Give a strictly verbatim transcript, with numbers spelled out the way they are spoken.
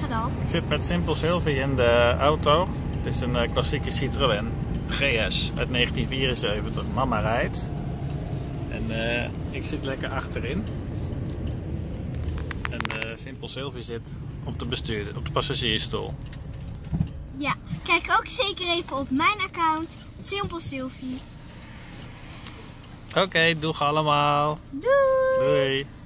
dan? Ik zit met Simpel Sylvie in de auto. Het is een uh, klassieke Citroën G S uit negentien vierenzeventig. Mama rijdt. En uh, ik zit lekker achterin. En uh, Simpel Sylvie zit op de bestuurder, op de passagiersstoel. Ja, kijk ook zeker even op mijn account, Simpel Sylvie. Oké, okay, doeg allemaal. Doei! Doei!